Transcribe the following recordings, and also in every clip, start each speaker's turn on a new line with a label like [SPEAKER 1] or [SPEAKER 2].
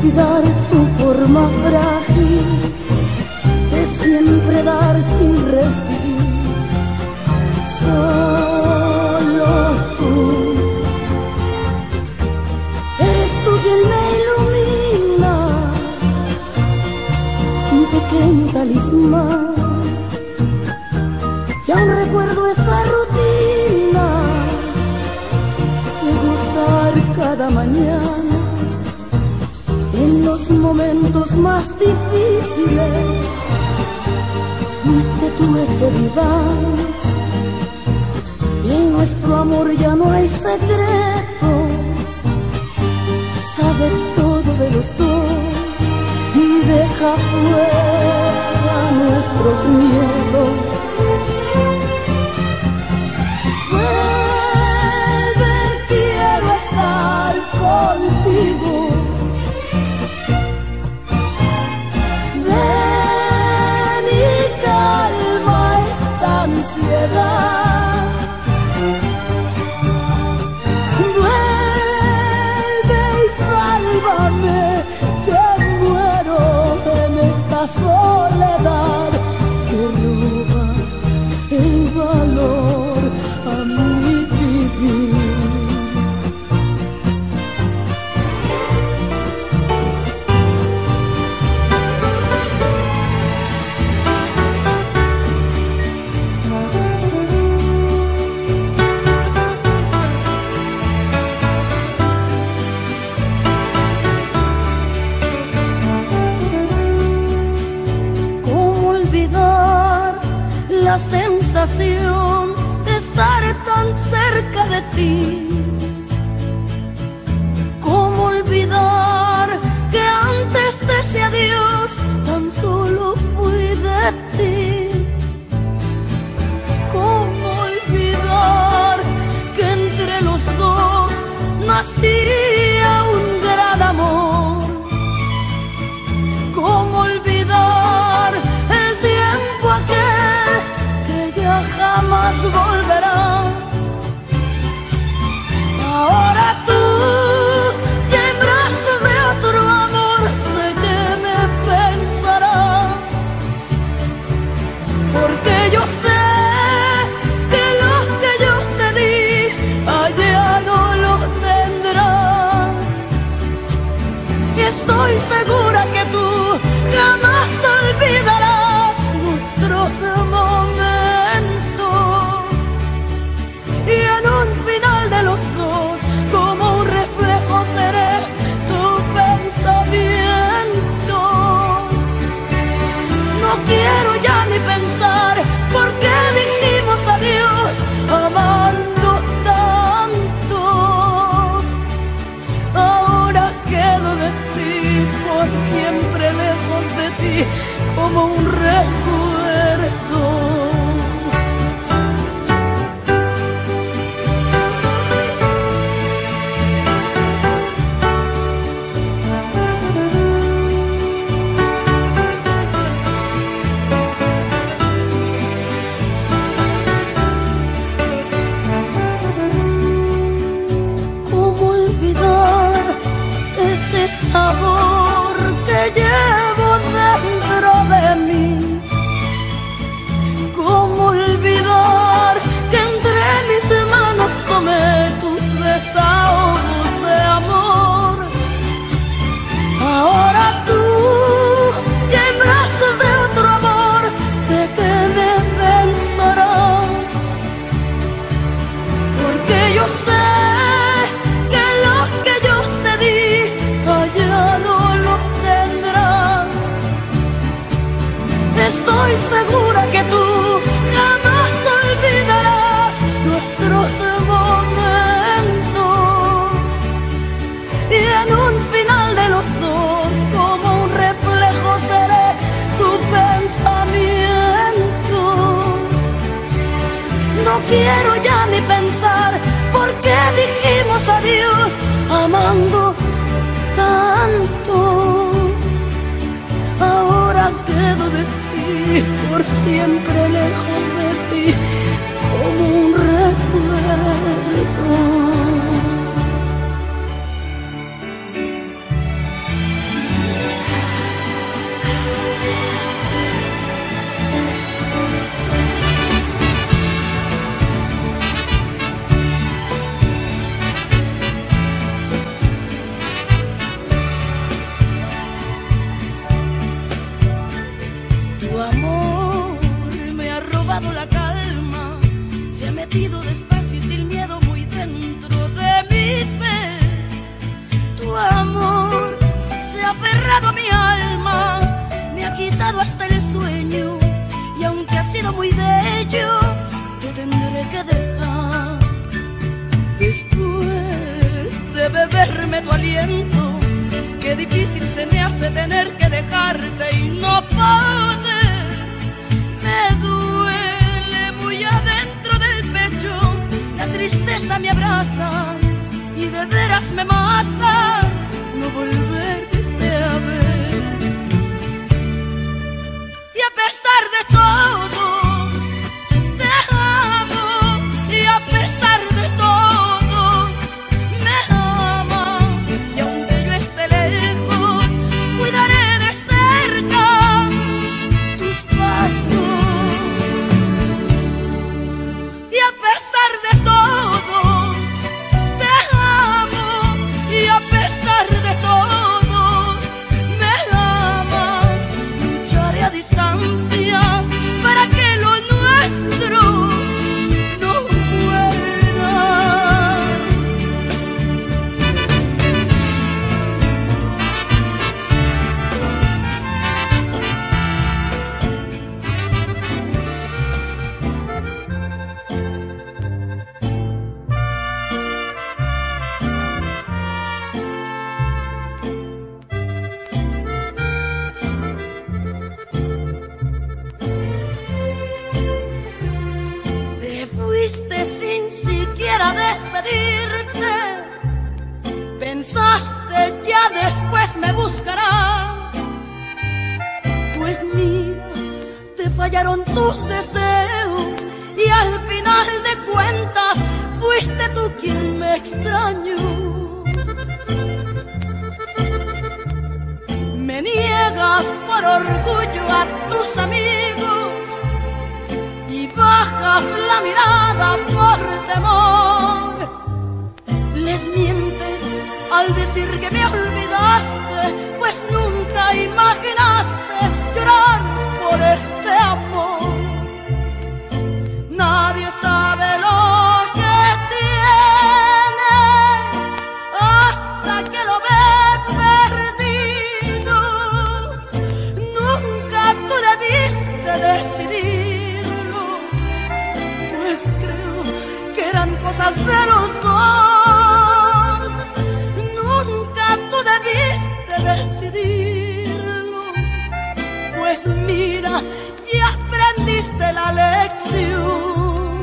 [SPEAKER 1] olvidar tu forma frágil de siempre dar sin recibir. Solo tú eres tú quien me ilumina, un pequeño talismán. Y aún recuerdo esa rutina de gozar cada mañana en los momentos más difíciles. Fuiste tú ese diván, y en nuestro amor ya no hay secreto. Sabe todo de los dos y deja fuera nuestros miedos. Vuelve, quiero estar contigo. Ven y calma esta ansiedad. Vuelve y sálvame, que muero en esta soledad que roba el valor a mi vivir. ¿Cómo olvidar la sensación de estar tan cerca de ti? ¿Cómo olvidar que antes de ese adiós tan solo fui de ti? ¿Cómo olvidar que entre los dos nacía un gran amor? ¿Cómo olvidar el tiempo aquel que ya jamás volverá? Ahora tú, ya en brazos de otro amor, sé que me pensarás, porque yo sé que los que yo te di allá no los tendrás. Y estoy segura que tú jamás olvidarás nuestros momentos. Y en un final de los dos, como un reflejo seré tu pensamiento. No quiero ya ni pensar por qué dijimos adiós amando tanto. Ahora quedo de ti, por siempre lejos de ti, como un recuerdo. ¿Cómo olvidar ese sabor que llevo dentro de mí? ¿Cómo olvidar que entre mis manos tomé tus desahogos de amor? Ahora tú, ya en brazos de otro amor, sé que me pensarás, porque yo sé que los que yo te di allá no los tendrás. Estoy segura que tú jamás olvidarás nuestros momentos. Y en un final de los dos, como un reflejo seré tu pensamiento. No quiero ya ni pensar por qué dijimos adiós amando tanto. Ahora quedo de ti, por siempre lejos de ti, como un recuerdo. de beberme tu aliento. Qué difícil se me hace tener que dejarte y no poder. Me duele muy adentro del pecho, la tristeza me abraza y de veras me mata no volverte a ver. Y a pesar de todo te amo, y a pesar de todo me amas, y aunque yo esté lejos cuidaré de cerca tus pasos. Y a pesar de todo te amo, y a pesar de todo me amas. Lucharé a distancia para que lo nuestro no muera. Te fuiste sin siquiera despedirte. Pensaste ya después me buscarás. Pues mira, te fallaron tus deseos y al final de cuentas fuiste tú quien me extrañó. Me niegas por orgullo a tus amigos y bajas la mirada por temor. Les mientes al decir que me olvidaste, pues nunca imaginaste llorar por este amor. Nadie sabe lo que tiene hasta que lo ve perdido. Nunca tú debiste decidirlo, pues creo que eran cosas de los dos. Nunca tú debiste decidirlo, pues mira, ya aprendiste la lección.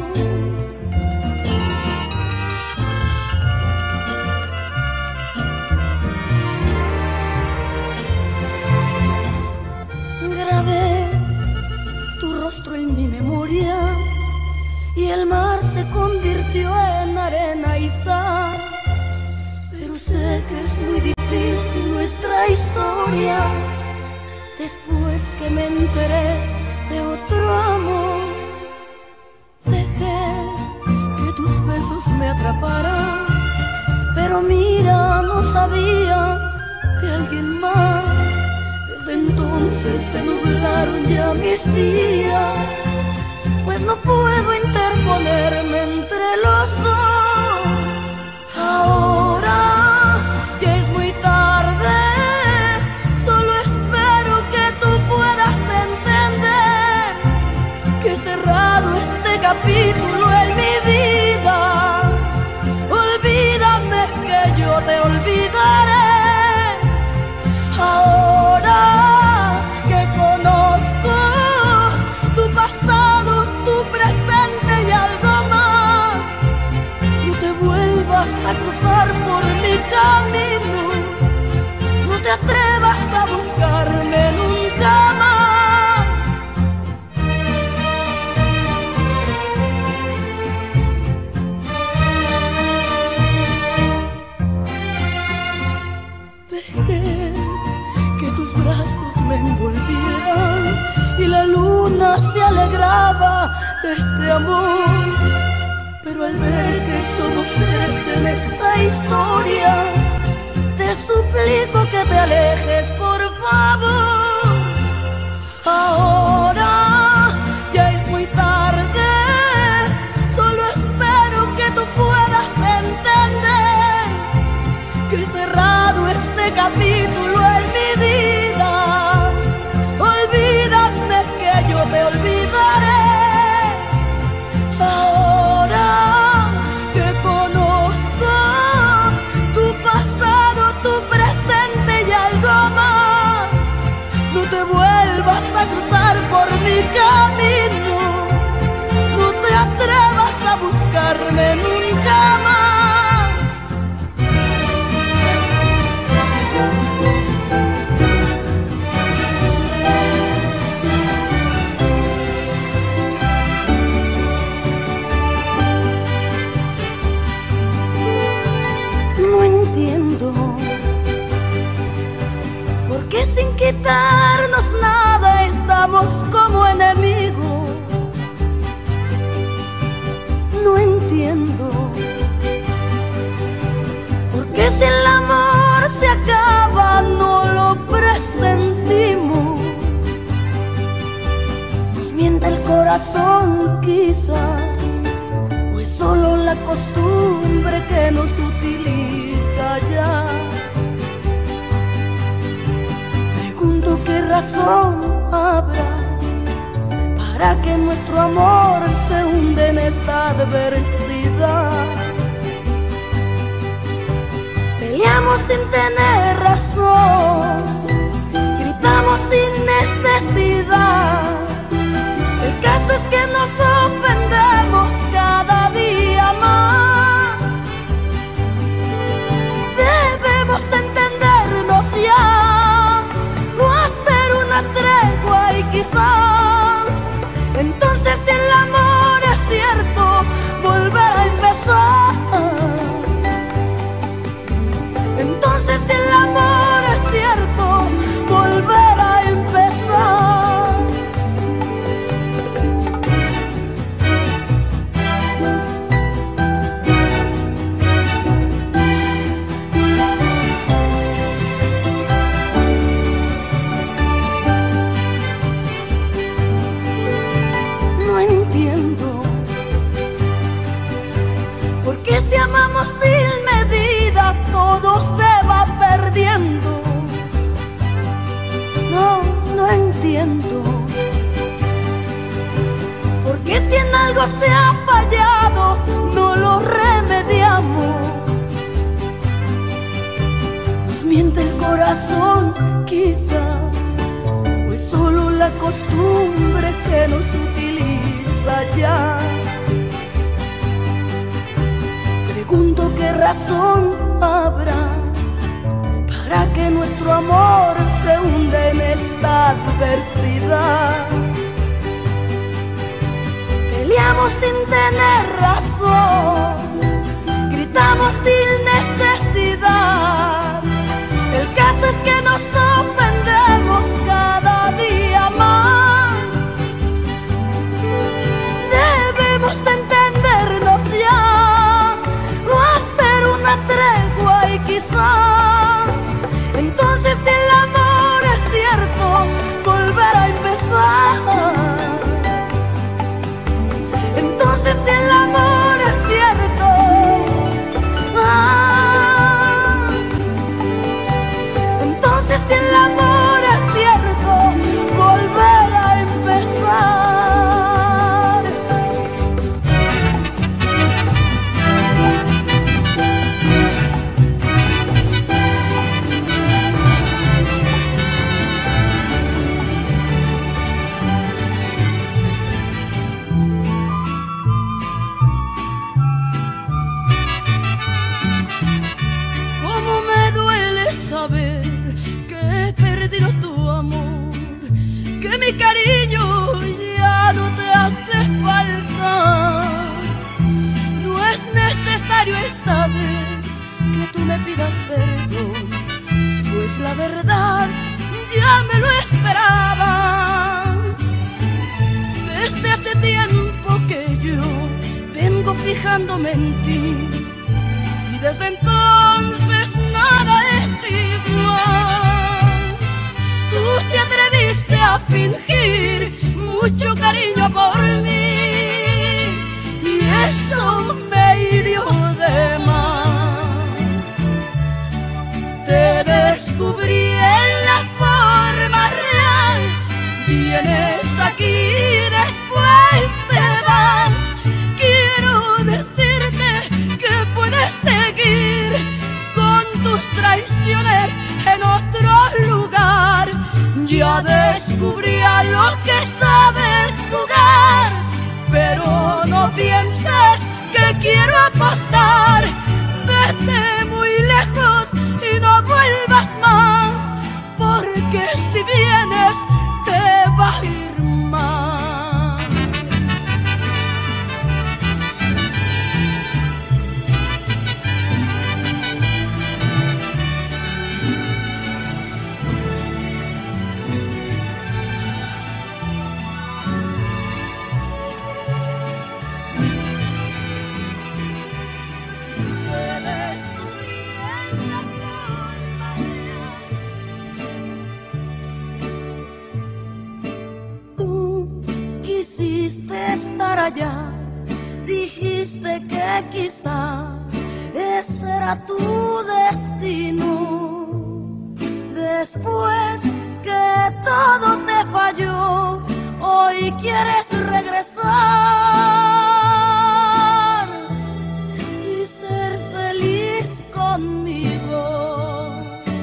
[SPEAKER 1] Grabé tu rostro en mi memoria y el mar se convirtió en arena y sal. Pero sé que es muy difícil nuestra historia. Después que me enteré de otro amor, dejé que tus besos me atraparan. Pero mira, no sabía de alguien más. Desde entonces se nublaron ya mis días, pues no puedo interponerme entre los dos. Ahora ya es muy tarde, solo espero que tú puedas entender que cerrado este capítulo en mi vida. Olvídame que yo te olvidaré. Ahora que conozco tu pasado, tu presente y algo más, no te vuelvas a cruzar por mi camino, no te atrevas a buscarme nunca más. Dejé que tus brazos me envolvieran y la luna se alegraba de este amor. Pero al ver que somos tres en esta historia, te suplico que te alejes, por favor. Ahora ya es muy tarde, solo espero que tú puedas entender que cerrado este capítulo en mi vida. Olvídame que yo te olvidaré. Ahora que conozco tu camino. No te atrevas a buscarme nunca más. No entiendo por qué sin quitarnos nada estamos como enemigos. No entiendo por qué si el amor se acaba no lo presentimos. Nos miente el corazón quizás, o es solo la costumbre que nos utiliza ya. Pregunto qué razón habrá para que nuestro amor se hunde en esta adversidad. Peleamos sin tener razón, gritamos sin necesidad. El caso es que nos ofendemos cada día más. Debemos entendernos ya, o hacer una tregua y quizás entonces si el amor es cierto, volver a empezar. Entonces si el amor es cierto, volver a empezar. No entiendo por qué si amamos sin medida todo se va perdiendo. No entiendo por qué si en algo se ha fallado no lo remediamos. Nos miente el corazón quizás, o es solo la costumbre que nos utiliza ya. Pregunto qué razón habrá para que nuestro amor se hunda en esta adversidad. Peleamos sin tener razón, gritamos sin necesidad. El caso es que nos ofendemos cada día más. Debemos entendernos ya, o hacer una tregua y quizás entonces si el amor es cierto, volver a empezar. Entonces si el amor es cierto, entonces si el amor es cierto, volver a empezar. Cómo me duele saber que he perdido tu amor, que mi cariño ya no te hace falta. No es necesario esta vez que tú me pidas perdón, pues la verdad ya me lo esperaba. Desde hace tiempo que yo vengo fijándome en ti, y desde entonces nada es igual. Tú te atreviste a fingir mucho cariño por mí, y eso me hirió de más. Te descubrí en la forma real, vienes aquí y después te vas. Quiero decirte que puedes seguir con tus traiciones otro lugar. Ya descubrí a lo que sabes quiero apostar. Vete muy lejos y no vuelvas más, porque si vienes te va a ir mal. Estar allá, dijiste que quizás ese era tu destino. Después que todo te falló, hoy quieres regresar y ser feliz conmigo.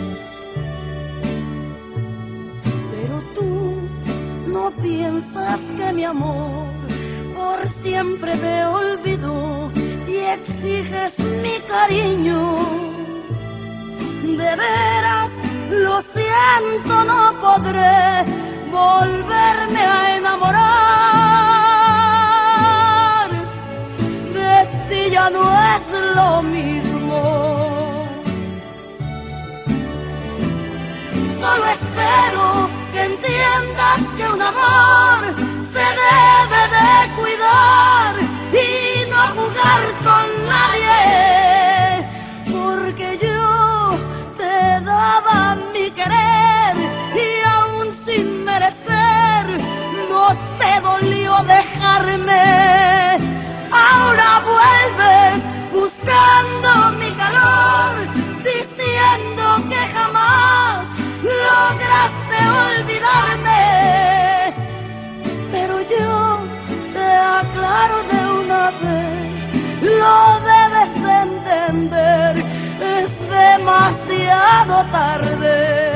[SPEAKER 1] Pero tú no piensas que mi amor por siempre te olvidó y exiges mi cariño. De veras, lo siento, no podré volverme a enamorar. De ti ya no es lo mismo. Solo espero que entiendas que un amor se debe de cuidar y no jugar con nadie, porque yo te daba mi querer y aún sin merecer no te dolió dejarme. Ahora vuelves buscando mi calor, diciendo que jamás lograste olvidarme. Pero yo te aclaro de una vez, lo debes de entender, es demasiado tarde.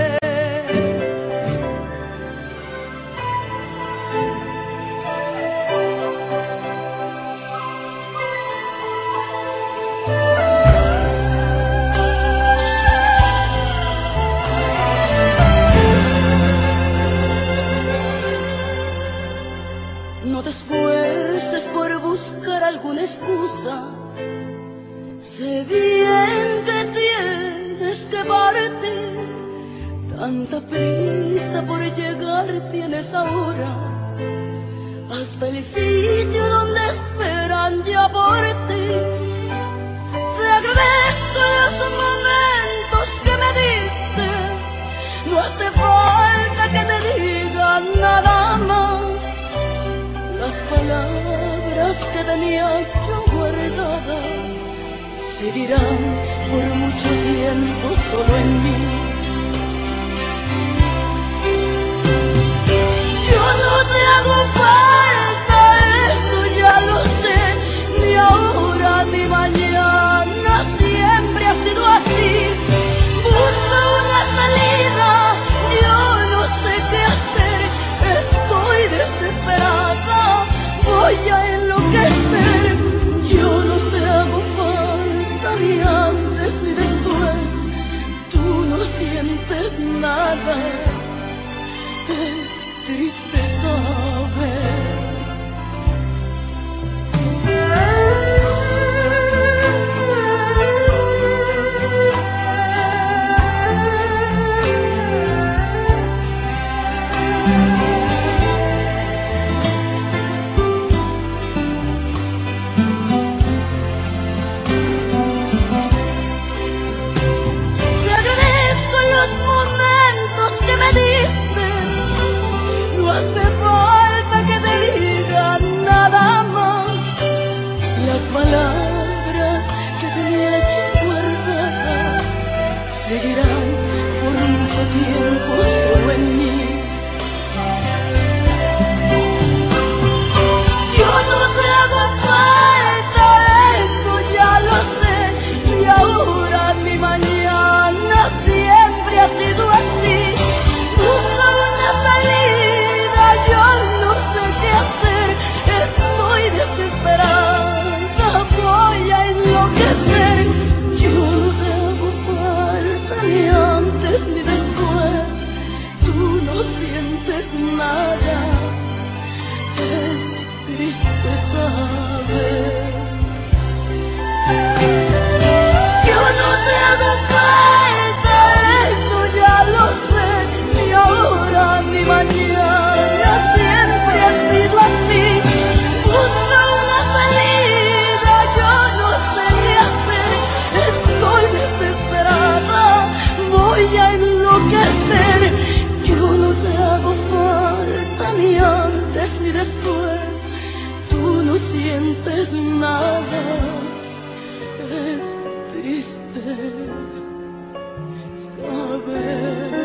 [SPEAKER 1] No te esfuerces por buscar alguna excusa. Sé bien que tienes que partir. Tanta prisa por llegar tienes ahora, hasta el sitio donde esperan ya por ti. Te agradezco los momentos que me diste. No hace falta que te diga nada más. Las palabras que tenía yo guardadas seguirán por mucho tiempo solo en mí. Yo no te hago falta, eso ya lo sé, ni ahora ni mañana, siempre ha sido así. Busco una salida, yo no sé qué hacer, estoy desesperada. Voy a enloquecer, yo no te hago falta ni antes ni después, tú no sientes nada, es triste saber. No hace falta que te diga nada más. Las palabras que tenía aquí guardadas seguirán por mucho tiempo solo en mí. Yo no te hago falta, eso ya lo sé, ni ahora ni mañana, siempre ha sido así. Busco una salida, yo no sé qué hacer, estoy desesperada, voy que saber. Yo no te hago falta, eso ya lo sé, ni ahora ni mañana, siempre ha sido así. Busca una salida, yo no sé qué hacer, estoy desesperada, voy a enloquecer. Yo no te hago falta ni antes ni después, tú no sientes nada. Es triste saber.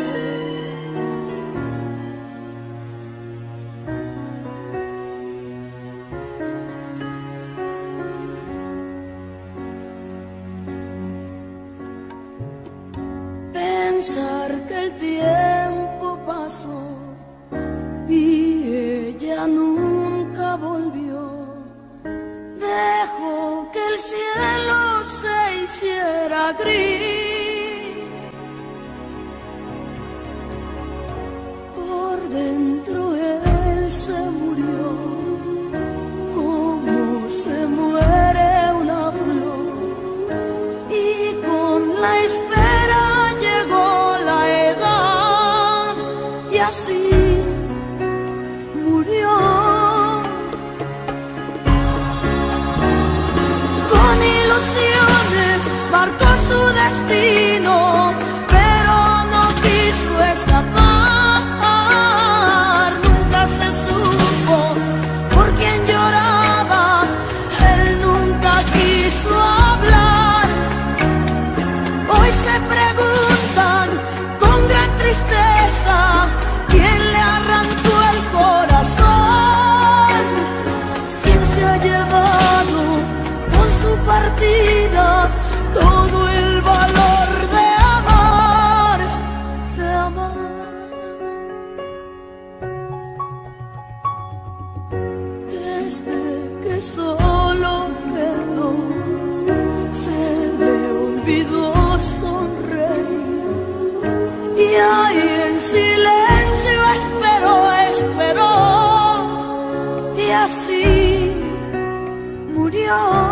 [SPEAKER 1] Pensar que el tiempo pasó y ella nunca volvió. Dejó que el cielo se hiciera gris. Por dentro él se murió, como se muere una flor. Y con la espera llegó la edad y así murió. Marcó su destino, pero no quiso escapar. Nunca se supo por quién lloraba, él nunca quiso hablar. Hoy se preguntan con gran tristeza quién le arrancó el corazón, quién se ha llevado con su partida todo el valor de amar, de amar. Desde que solo quedó, se le olvidó sonreír. Y ahí en silencio esperó, y así murió.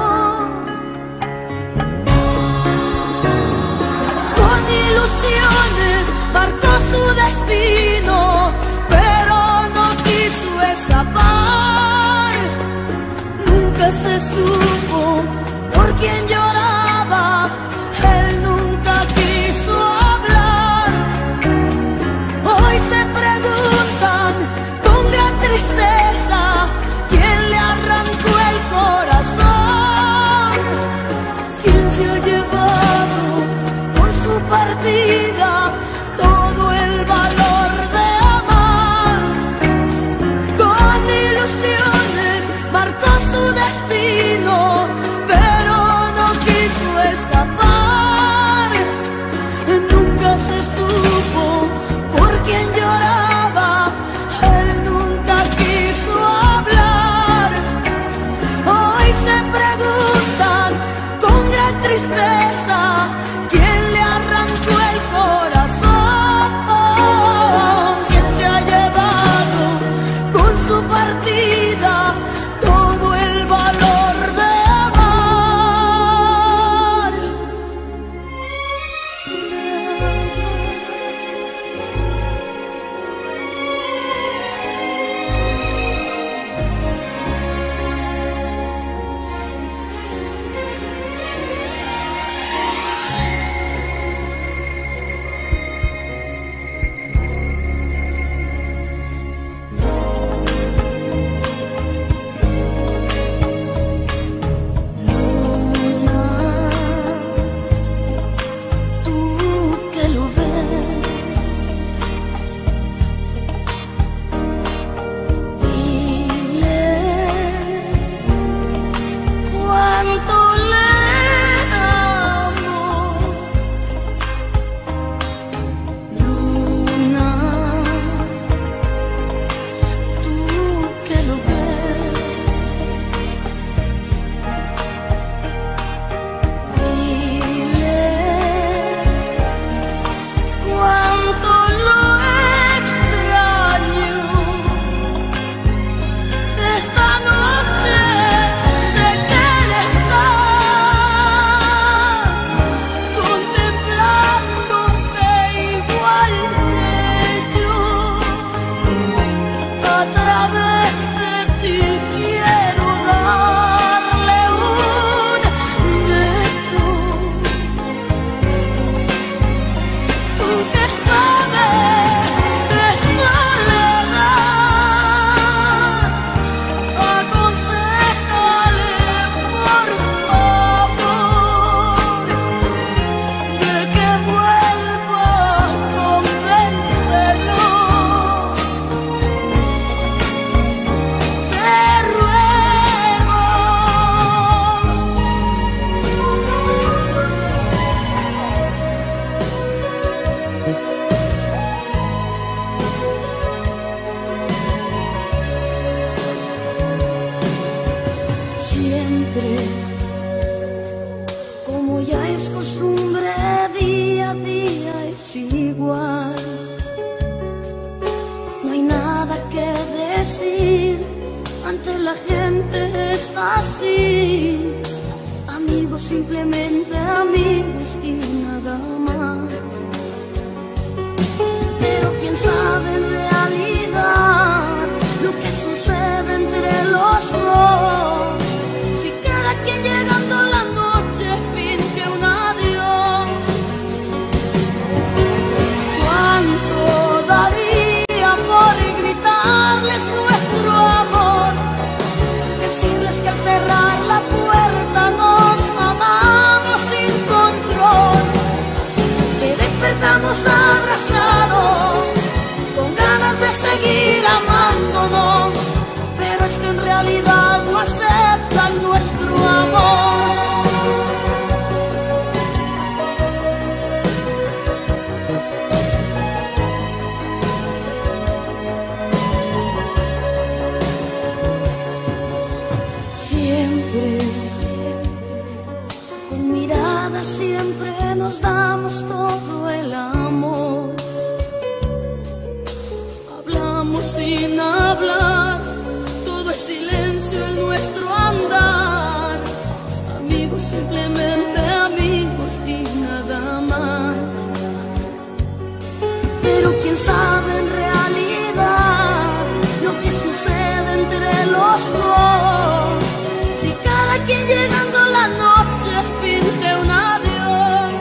[SPEAKER 1] Marcó su destino, pero no quiso escapar. Nunca se supo por quién lloraba, él nunca quiso hablar. Hoy se preguntan con gran tristeza quién le arrancó el corazón, quién se ha llevado con su partida todo el valor de amar. Con ilusiones marcó su destino, pero no quiso escapar. Nunca se supo por quién lloraba, él nunca quiso hablar. Hoy se preguntan con gran tristeza quién le arrancó el corazón. simplemente amigos y nada más. Pero quién sabe en realidad lo que sucede entre los dos. Si cada quien llegando la noche finge un adiós. ¿Cuánto daría por gritarles nuestro amor? Decirles que al cerrar la puerta nos amamos sin control, que despertamos abrazados con ganas de seguir amándonos, pero es que en realidad no aceptan nuestro amor. Siempre nos damos todo el amor. Hablamos sin hablar, todo es silencio en nuestro andar. Amigos, simplemente amigos y nada más. Pero quién sabe en realidad lo que sucede entre los dos. Si cada quien llegando la noche finge un adiós.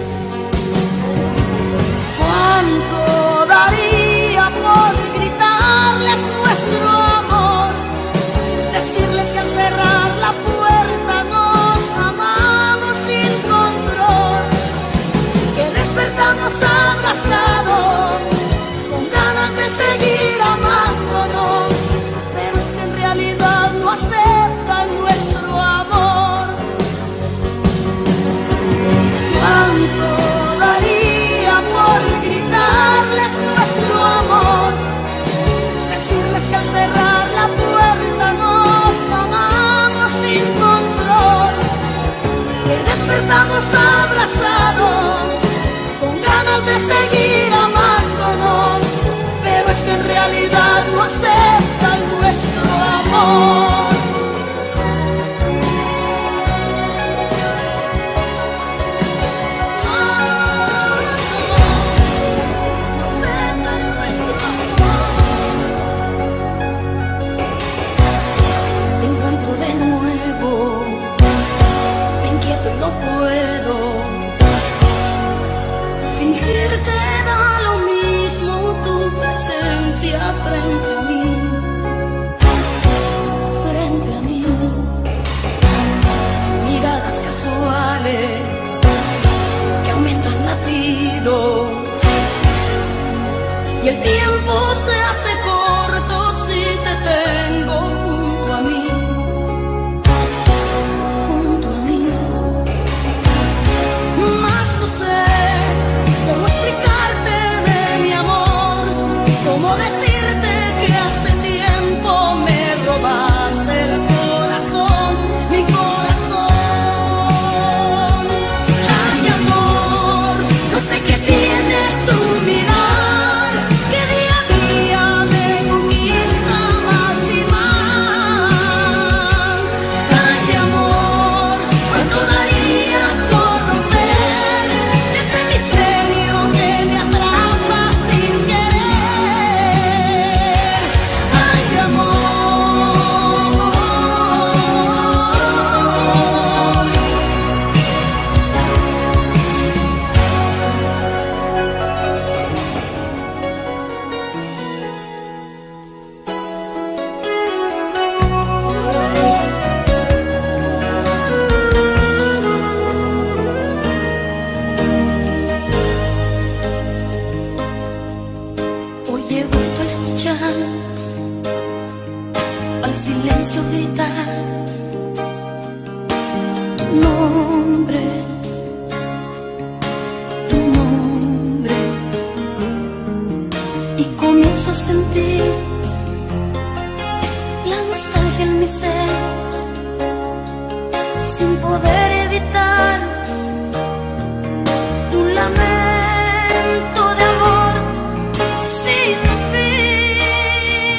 [SPEAKER 1] ¿Cuánto daría por gritarles nuestro amor? Decirles que al cerrar la puerta nos amamos sin control, que despertamos abrazados con ganas de seguir amándonos, pero es que en realidad no aceptan nuestro amor. ¿Cuánto daría por gritarles nuestro amor? Decirles que al cerrar la puerta nos amamos sin control, que despertamos abrazados con ganas de seguir amándonos, pero es que en realidad no aceptan nuestro amor. No puedo fingir que da lo mismo tu presencia frente a mí, frente a mí. Miradas casuales que aumentan latidos y el tiempo se hace corto si te tengo junto a mí. No sé cómo explicarte de mi amor, cómo decirte que hace tiempo me robaste el corazón, mi corazón. Ay, amor, no sé qué tiene tu mirar, que día a día me conquista más y más. Ay, amor, cuánto daría por romper ese misterio que me atrapa sin querer. Ay, amor. Hoy he vuelto a escuchar al silencio gritar tu nombre, y comienzo a sentir la nostalgia en mi ser, sin poder evitar un lamento de amor sin fin.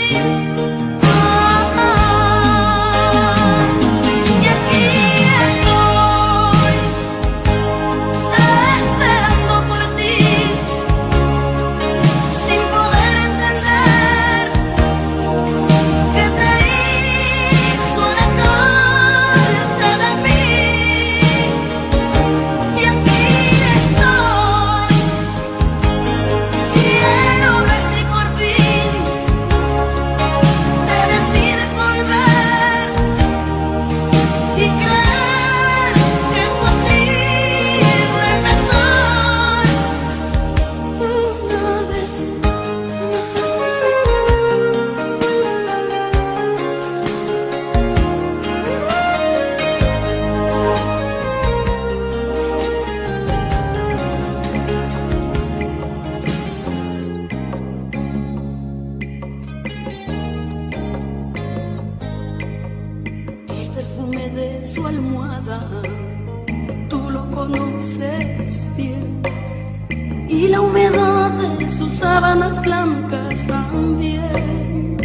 [SPEAKER 1] y la humedad de sus sábanas blancas también.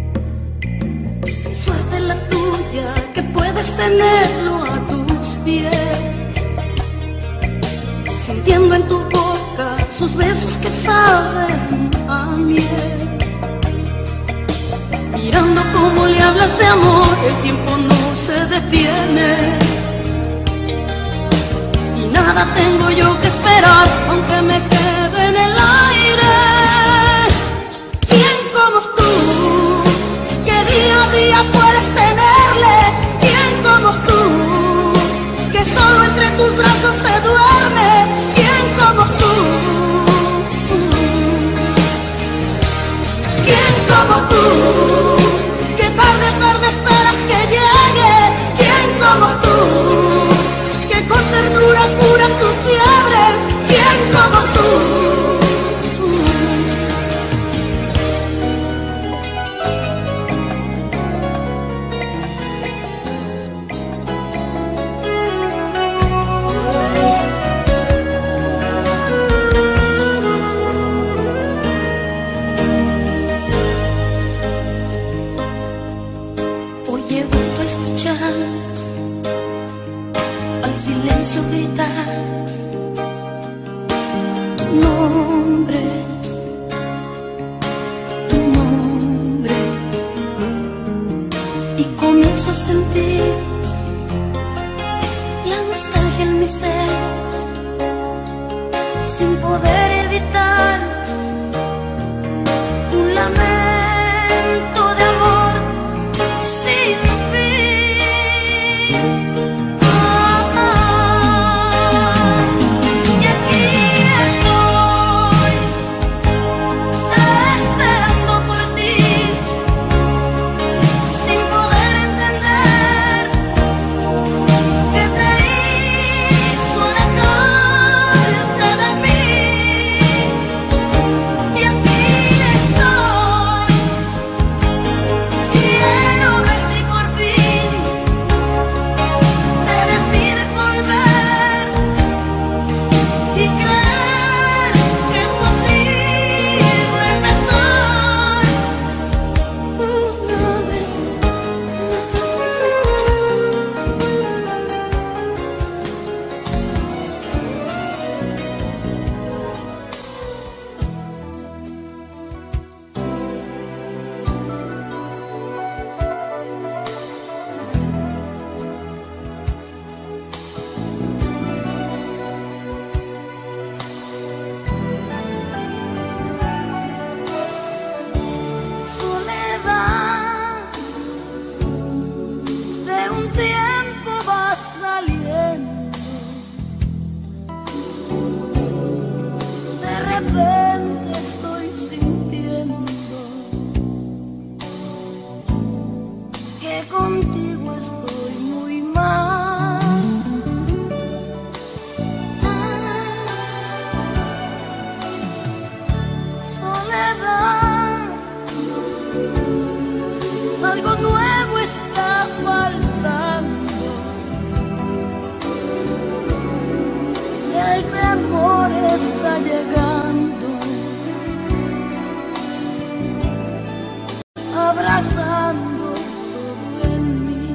[SPEAKER 1] Suerte la tuya que puedes tenerlo a tus pies, sintiendo en tu boca sus besos que saben a miel. Mirando cómo le hablas de amor, el tiempo no se detiene. Y nada tengo yo que esperar, aunque me quede en el aire. ¿Quién como tú, que día a día puedes tenerle? ¿Quién como tú, que solo entre tus brazos se duerme? ¿Quién como tú? ¿Quién como tú, que tarde a tarde esperas que llegue? ¿Quién como tú, que con ternura cura sus fiebres? ¿Quién como tú?
[SPEAKER 2] Hoy he vuelto a escuchar al silencio gritar tu nombre, y comienzo a sentir la nostalgia en mi ser, sin poder evitar un lamento de amor sin fin. Y aquí estoy esperando por ti, sin poder entender qué te hizo alejarte de mí. Y aquí estoy, quiero ver si por fin te decides volver y creer que es posible empezar una vez
[SPEAKER 1] Soledad de un tiempo va saliendo, de repente estoy sintiendo que contigo estoy muy mal. Soledad, algo nuevo está faltando, el temor está llegando, abrazando todo en mí,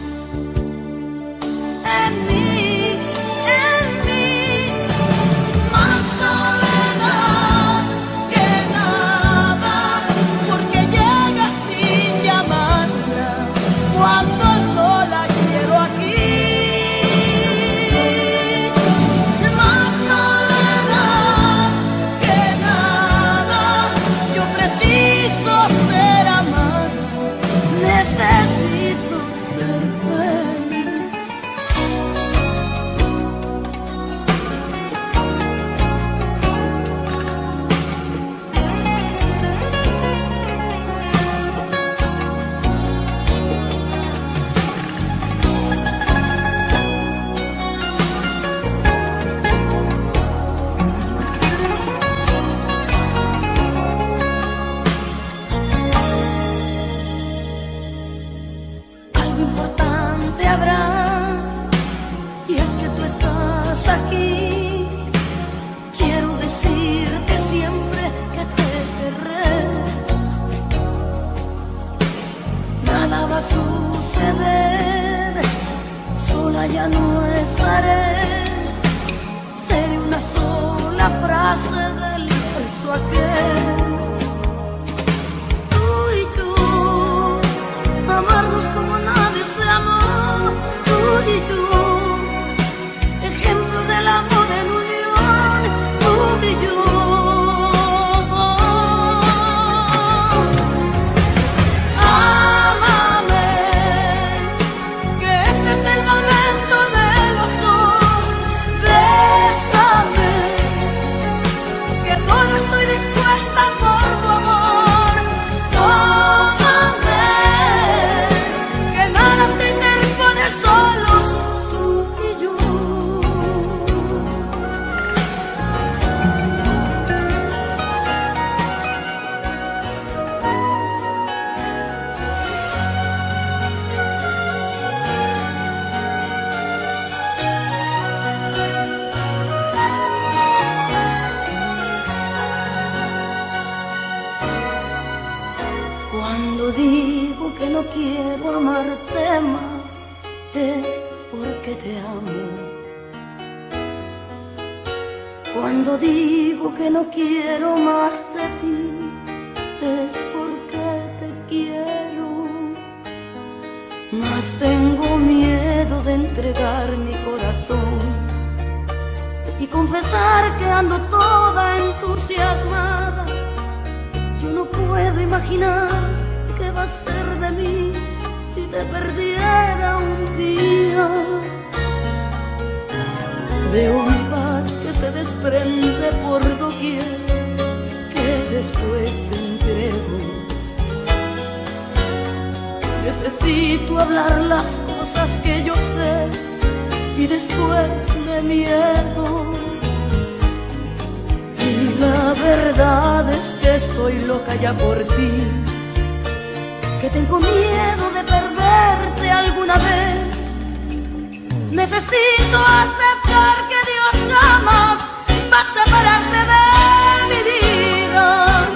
[SPEAKER 1] en mí, en mí. Más soledad que nada, porque llega sin llamarme. olvidaré. Seré una sola frase del verso aquel. Tú y yo, amarnos como nadie se amó. Tú y yo, ejemplo del amor en unión. Tú y yo. Cuando digo que no quiero amarte más, es porque te amo. Cuando digo que no quiero más de ti, es porque te quiero. Mas tengo miedo de entregar mi corazón y confesar que ando toda entusiasmada. Yo no puedo imaginar qué va a ser de mí si te perdiera un día. Veo mi paz que se desprende por doquier, que después te entrego. Necesito hablar las cosas que yo sé y después me niego. Y la verdad es que estoy loca ya por ti, que tengo miedo de perderte alguna vez. Necesito aceptar que Dios jamás va a separarme de mi vida.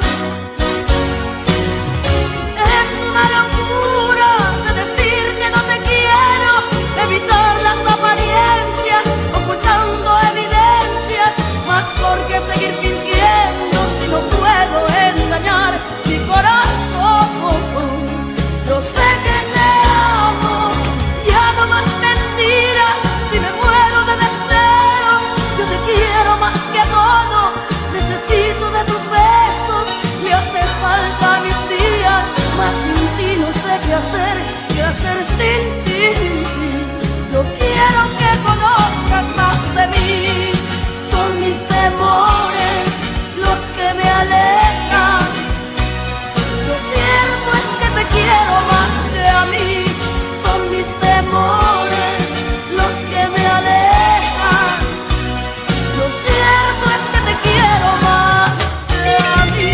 [SPEAKER 1] Es una locura de decir que no te quiero, evitar las apariencias, ocultando evidencias. Mas ¿por qué seguir fingiendo si no puedo engañar mi corazón? Yo sé que te amo, ya no más mentiras. Si me muero de deseo, yo te quiero más que todo. Necesito de tus besos, me hace falta mis días. Mas sin ti no sé qué hacer sin ti. Yo quiero que conozcas más de mí. Son mis temores los que me alejan. Lo cierto es que te quiero más que a mí. Son mis temores los que me alejan. Lo cierto es que te quiero más que a mí.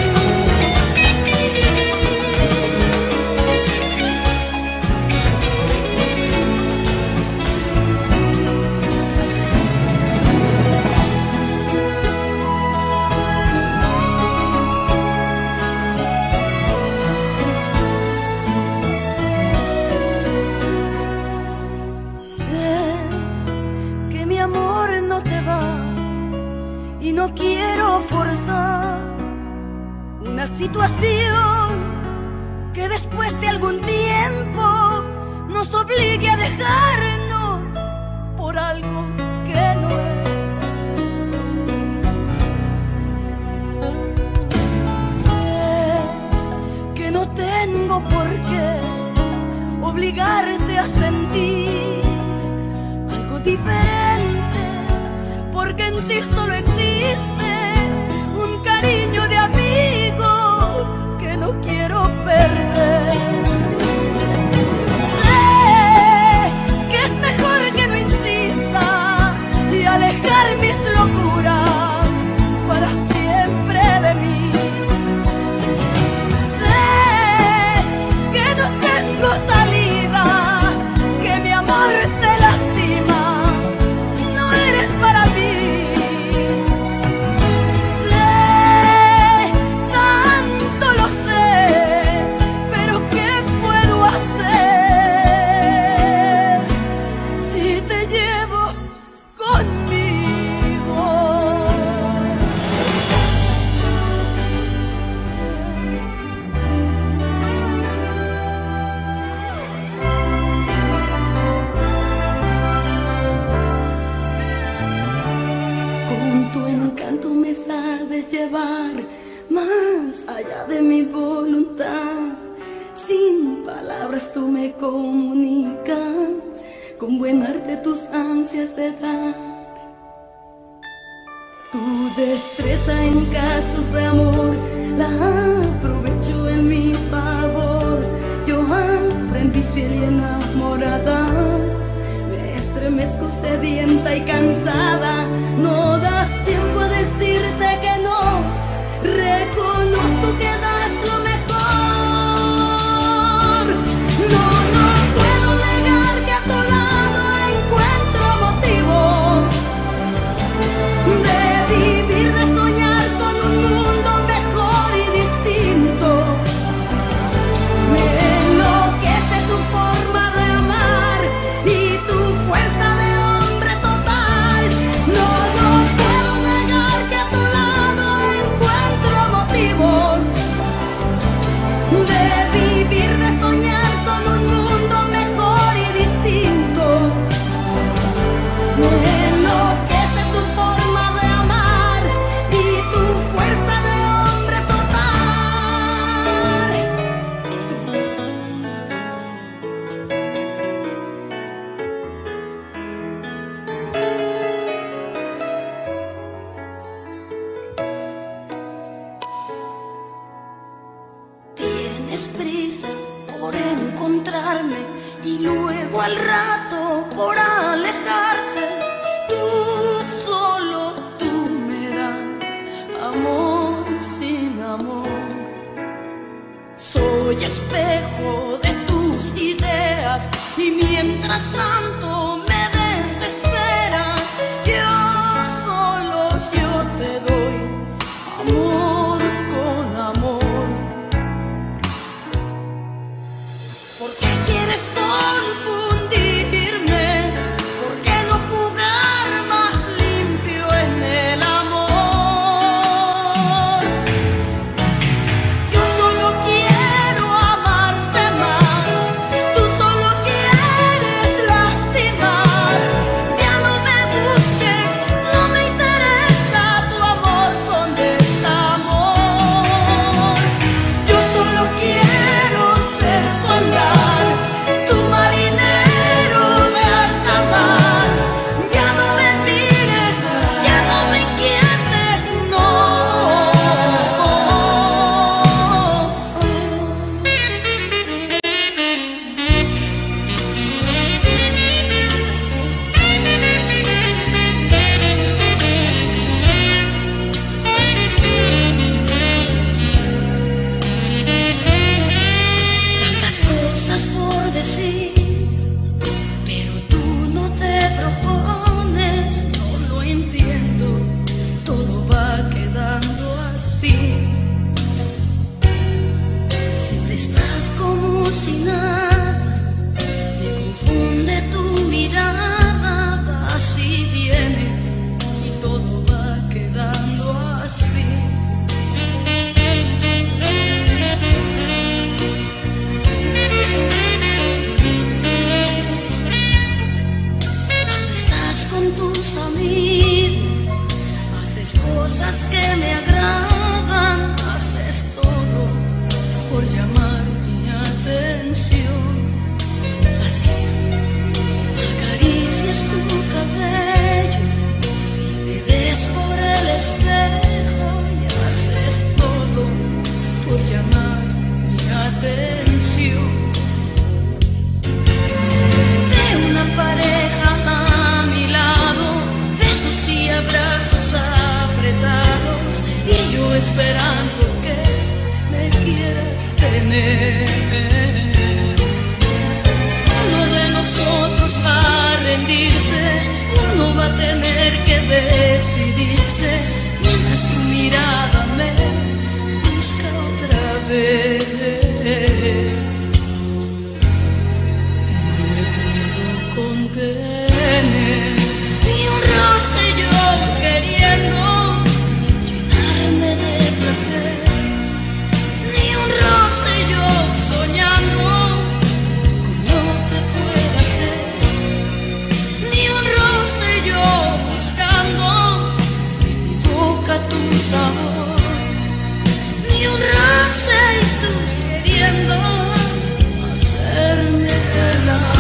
[SPEAKER 1] Y no quiero forzar una situación que después de algún tiempo nos obligue a dejarnos por algo que no es. Sé que no tengo por qué obligarte a sentir algo diferente, porque en ti solo existe un cariño de amigo que no quiero perder. Sé que es mejor que no insista y alejarme sabes llevar más allá de mi voluntad. Sin palabras tú me comunicas con buen arte tus ansias de dar. Tu destreza en casos de amor la aprovecho en mi favor. Yo aprendí fiel y enamorada, me estremezco sedienta y cansada. No das tiempo a decirte que no, reconozco que das lo mejor. No puedo negar que a tu lado encuentro motivo de vivir, de soñar con un mundo mejor y distinto. Me enloquece tu forma de amar y tu fuerza de hombre total. No puedo negar que a tu lado encuentro motivos de vivir, de soñar con un mundo mejor y distinto. Me enloquece tu forma de amar y tu fuerza de hombre total. Tienes prisa por encontrarme y luego al rato por alejarte. Tú, solo tú me das amor sin amor. Soy espejo de tus ideas y mientras tanto me desesperas. Yo te doy amor con amor. ¿Por qué quieres confundirme? ¿Por qué no jugar más limpio en el amor? Yo solo quiero amarte más, tú solo quieres lastimar. Ya no me busques, no me interesa tu amor con desamor. Yo solo quiero ser tu andar, tu marinero de alta mar. Ya no me mires, ya no me inquietes, no. Tantas cosas por decir, pero tú no te propones. No lo entiendo, todo va quedando así. Siempre estás como si nada, me confunde tu mirada. Vas y vienes y todo va quedando así. Cuando estás con tus amigos, haces cosas que me agradan, haces todo por llamar mi atención. Así acaricias tu cabello y me ves por el espejo y haces todo por llamar mi atención. De una pareja a mi lado, besos y abrazos apretados, y yo esperando que me quieras tener. Uno de nosotros va a rendirse, uno va a tener que decidirse, mientras tu mirada me busca otra vez. No me puedo contener, ni un roce yo queriendo llenarme de placer, ni un roce yo soñando como te pueda hacer, ni un roce yo buscando en mi favor, ni un roce y tú queriendo hacerme el amor.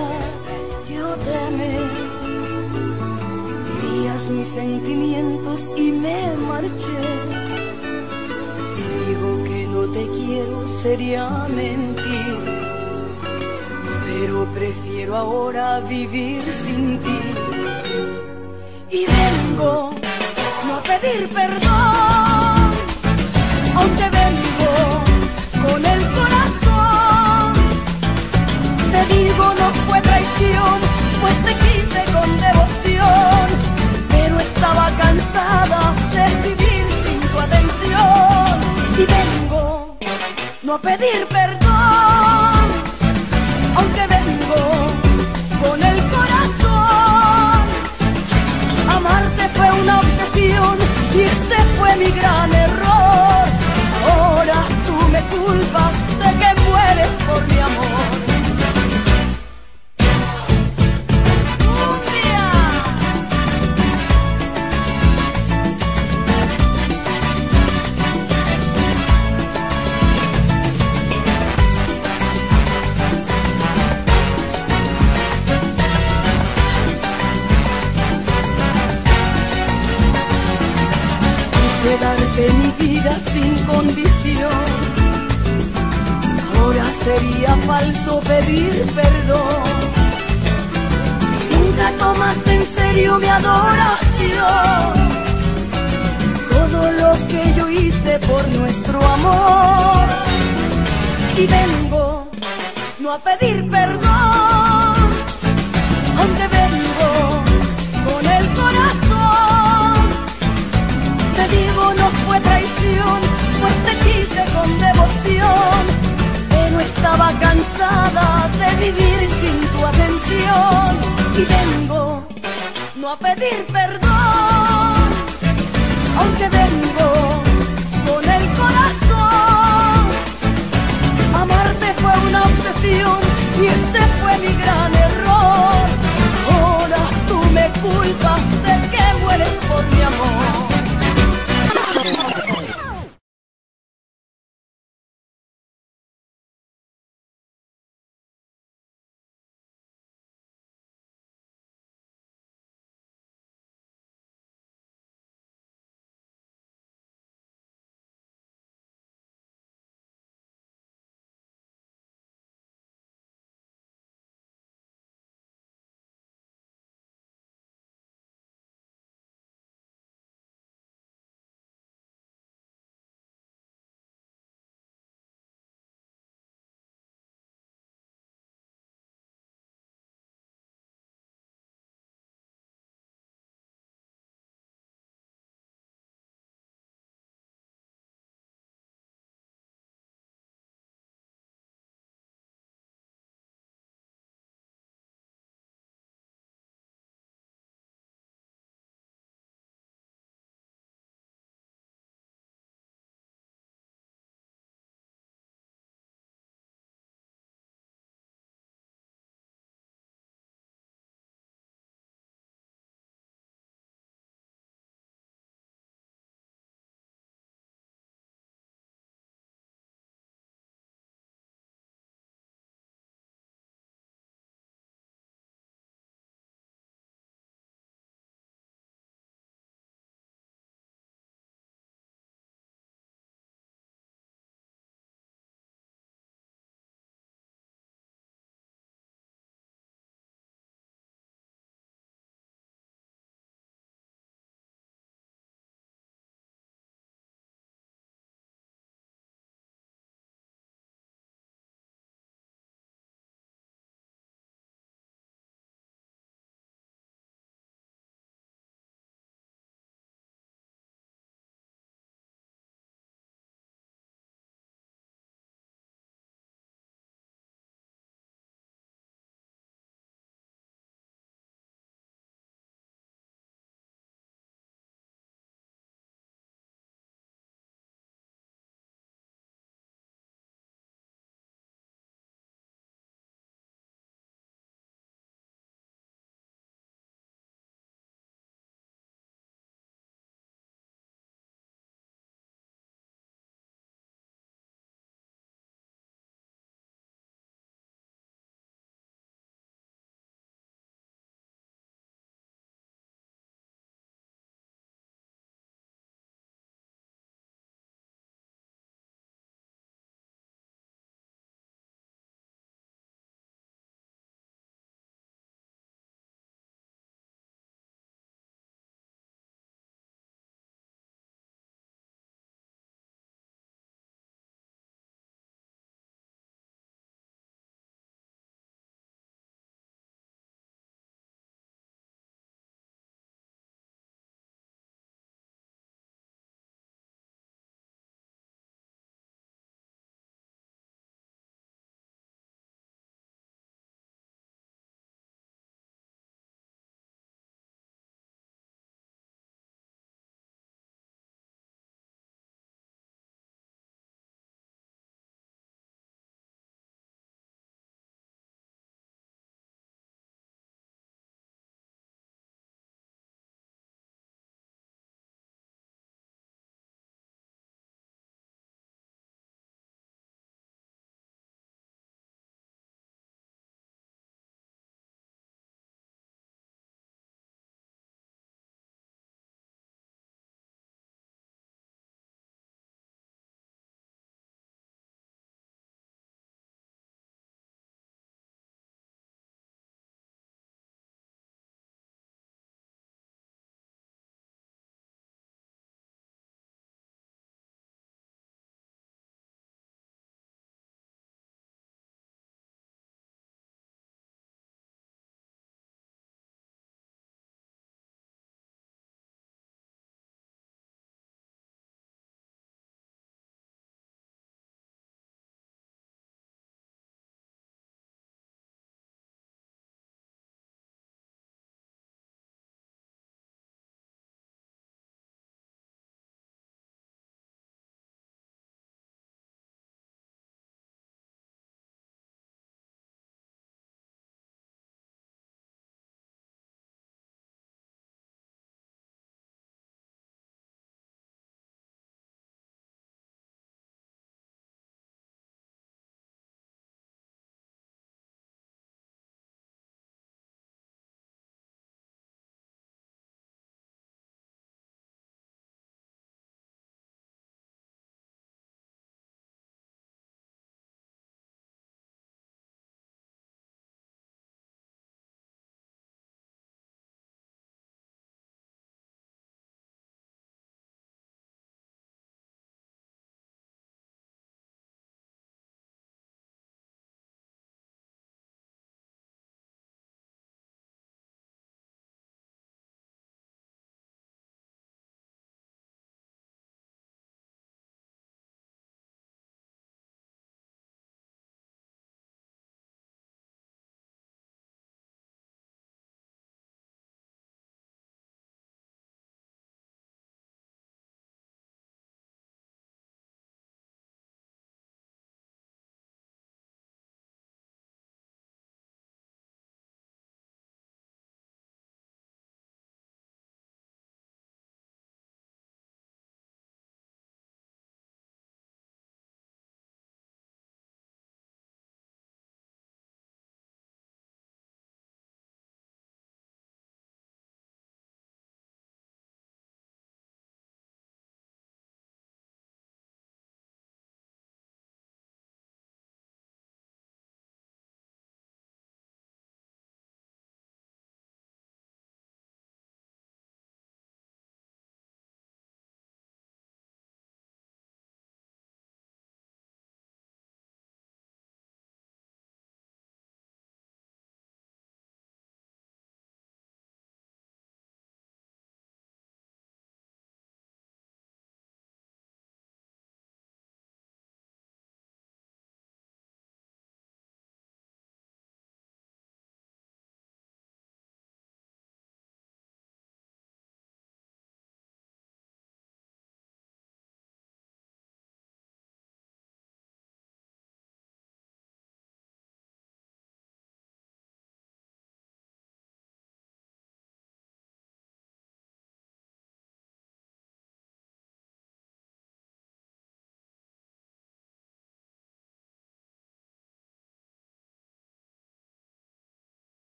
[SPEAKER 1] verdad, yo te amé. Herías mis sentimientos y me marché. Si digo que no te quiero sería mentir, pero prefiero ahora vivir sin ti. Y vengo no a pedir perdón, aunque vengo con el corazón. Te digo no fue traición, pues te quise con devoción, pero estaba cansada de vivir sin tu atención. Y vengo no a pedir perdón, aunque vengo con el corazón. Amarte fue una obsesión y ese fue mi gran error. Ahora tú me culpas de que mueres por mi amor. De darte mi vida sin condición, ahora sería falso pedir perdón. Nunca tomaste en serio mi adoración, todo lo que yo hice por nuestro amor. Y vengo no a pedir perdón, aunque vengo con el corazón. Te digo no fue traición, pues te quise con devoción, pero estaba cansada de vivir sin tu atención. Y vengo no a pedir perdón, aunque vengo con el corazón. Amarte fue una obsesión y este fue mi gran error. Ahora tú me culpas de que mueres por mi amor.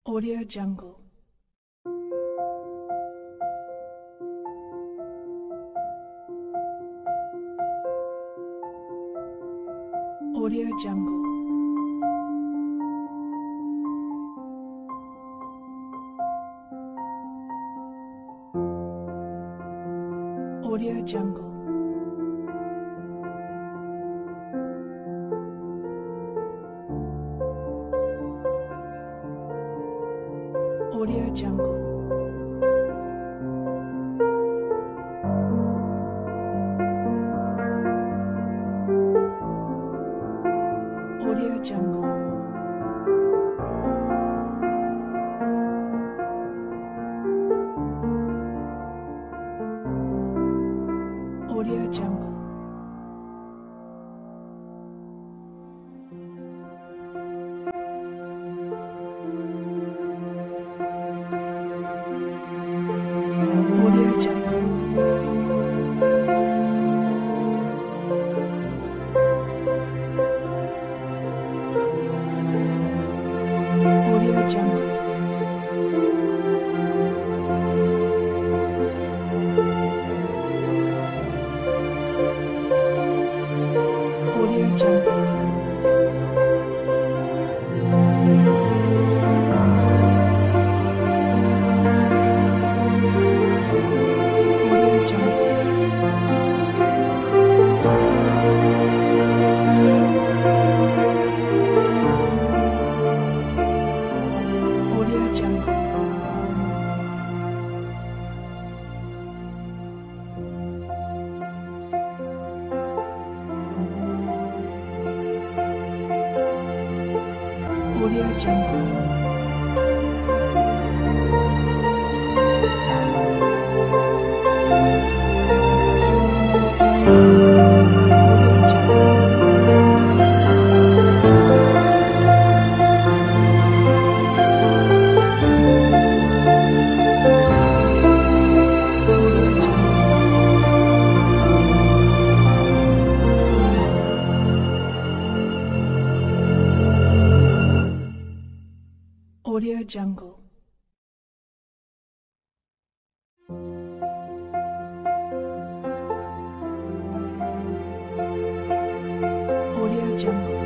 [SPEAKER 1] Audio Jungle. Audio Jungle. Audio Jungle. Audio Jungle. Audio Jungle. Audio Jungle. Audio Jungle. Audio Jungle. Audio Jungle. Audio Jungle. Audio Jungle. Audio Jungle. Audio Jungle.